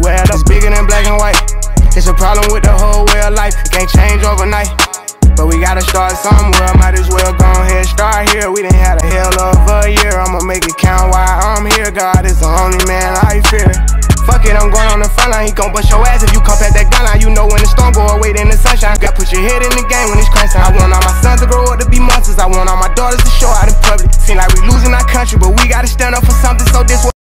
everywhere, that's bigger than black and white. It's a problem with the whole way of life, it can't change overnight. But we gotta start somewhere, might as well go ahead, start here. We done had a hell of a year, I'ma make it count while I'm here. God is the only man I fear. Fuck it, I'm going on the front line, he gon' bust your ass if you come past that gun line. You know when the storm go away, then the sunshine. Gotta put your head in the game when it's crunch time. I want all my sons to grow up to be monsters, I want all my daughters to show out in public. Seem like we losing our country, but we gotta stand up for something, so this what